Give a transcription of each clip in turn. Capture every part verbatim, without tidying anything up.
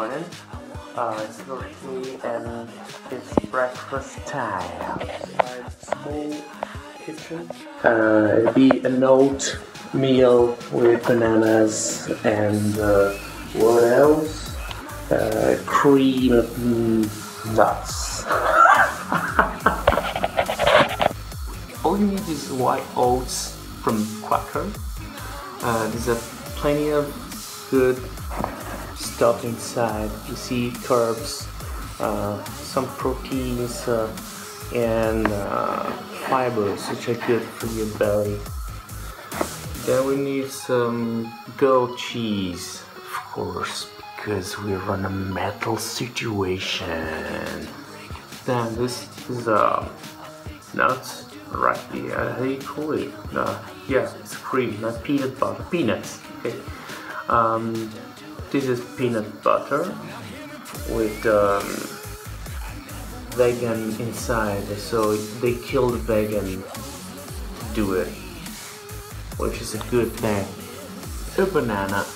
morning. Uh, it's early and it's breakfast time. My small kitchen. Uh, it'll be an oatmeal with bananas and uh, what else? Uh, cream mm, nuts. All you need is white oats from Quaker. Uh, there's a plenty of good stuff inside. You see carbs, uh, some proteins, uh, and uh, fibers which are good for your belly. Then we need some goat cheese, of course, because we're in a metal situation. Then this is uh, nuts, right? Yeah, how do you call it? Uh, yeah, it's cream, not peanut butter, peanuts. Okay. Um, this is peanut butter with um, vegan inside, so they kill the vegan to do it, which is a good thing. A banana.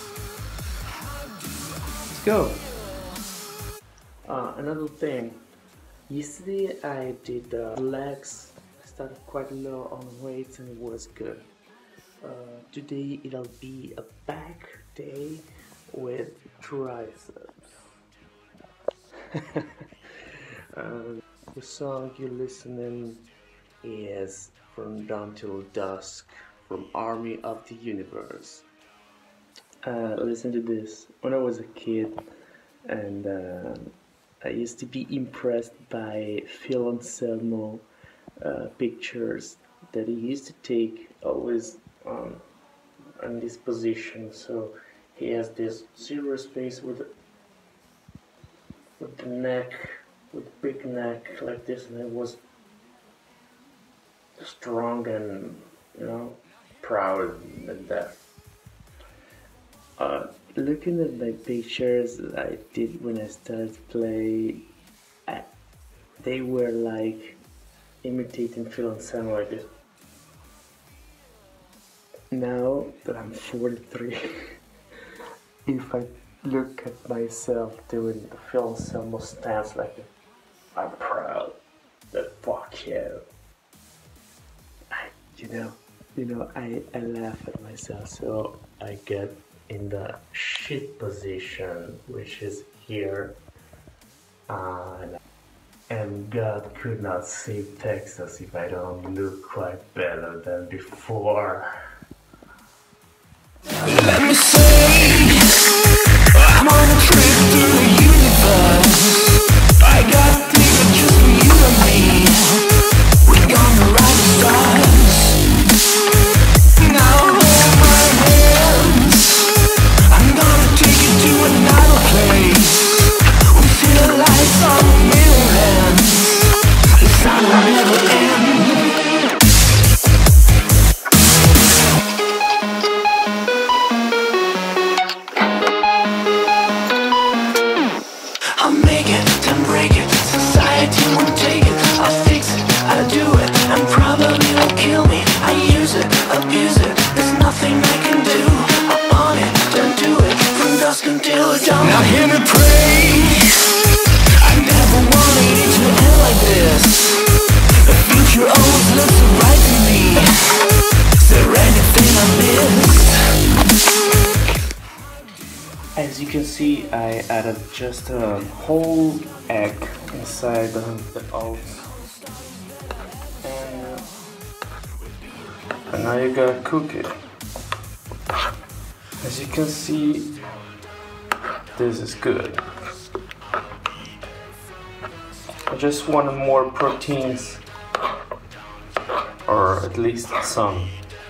Let's go. Uh, another thing. Yesterday I did uh, legs. I started quite low on weight and it was good. Uh, today it'll be a back day with triceps. uh, the song you're listening is From Dawn Till Dusk from Army of the Universe. Uh, listen to this. When I was a kid and uh, I used to be impressed by Phil Anselmo uh, pictures that he used to take always um, in this position. So he has this serious face with with the neck, with the big neck like this, and it was strong and, you know, proud and that. Uh, looking at my pictures I did when I started to play, I, they were like imitating Phil Anselmo like this. Now that I'm forty-three, if I look at myself doing the Phil Anselmo stance like this, I'm proud that fuck you. I, you know, you know, I, I laugh at myself, so I get in the shit position, which is here, uh, and God could not save Texas if I don't look quite better than before. Let me say, I'm on a trip through the universe. I got tickets just for you and me. We're gonna ride the stars. Now hold my hands. I'm gonna take you to another place. We see the lights on a million hands. The sun will never end. I'll make it, then break it. Society won't take it. I'll fix it, I'll do it, and probably will kill me. I use it, abuse it. There's nothing I can do. I'm on it, then do it from dusk until dawn. Now hear me pray. I never wanted it to end like this. The future always looks so bright to me. Is there anything I missed? As you can see, I added just a whole egg inside the, the oats, and, and now you gotta cook it. As you can see, this is good. I just wanted more proteins, or at least some.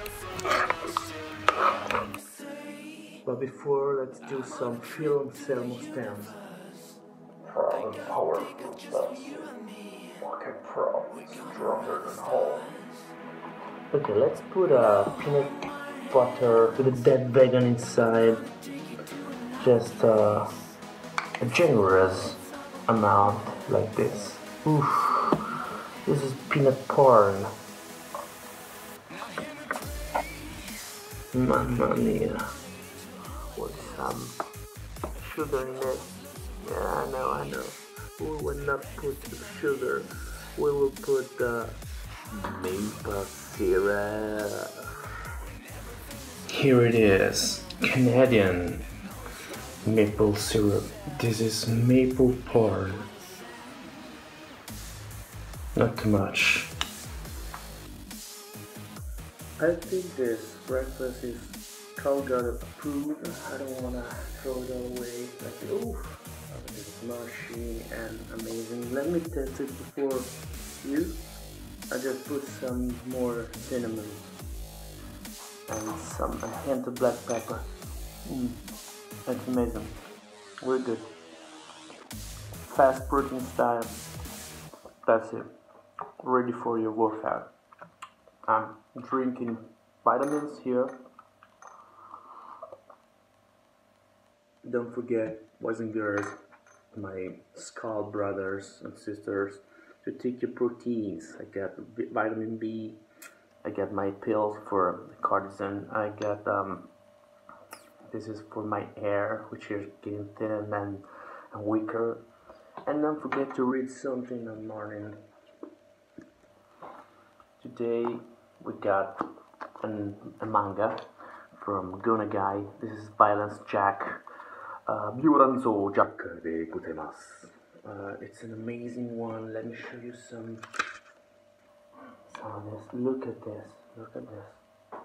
But before, let's do some Phil Anselmo stance. Proud and powerful stuff. Fucking proud, stronger than whole. Okay, let's put a peanut butter with a dead vegan inside. Just uh, a generous amount like this. Oof, this is peanut porn. Mamma mia. With some sugar in it. Yeah, I know, I know. We will not put sugar. We will put the maple syrup. Here it is, Canadian maple syrup. This is maple porn. Not too much. I think this breakfast is Calgary approved. I don't wanna throw it away. Like, ooh, it is mushy and amazing. Let me test it before you. I just put some more cinnamon and some a hint of black pepper. Mm, that's amazing. We're good. Fast protein style. That's it. Ready for your workout. I'm drinking vitamins here. Don't forget, boys and girls, my skull brothers and sisters, to take your proteins. I got vitamin B. I got my pills for cortisone. I got um. This is for my hair, which is getting thinner and, and weaker. And don't forget to read something in the morning. Today we got an, a manga from Gonagai. This is Violence Jack. Uh, Byuranzo Jack de Gutemasu. Uh, it's an amazing one. Let me show you some, some of this. Look at this. Look at this.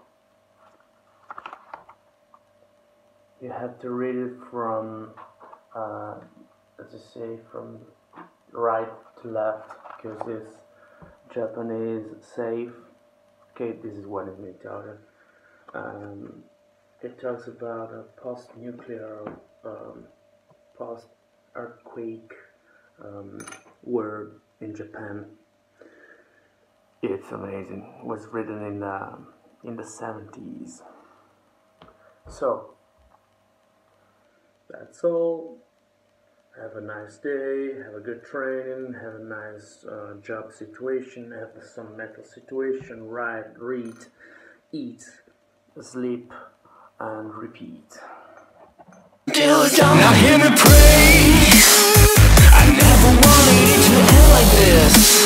You have to read it from, uh, let's just say, from right to left, because it's Japanese safe. Okay, this is what it means. Um, it talks about a post-nuclear, um, post-earthquake um, world in Japan. It's amazing. It was written in uh, in the seventies. So that's all. Have a nice day, have a good training, have a nice uh, job situation, have some mental situation, write, read, eat, sleep, and repeat. Till dawn, now hear me pray. I never wanted it to end like this.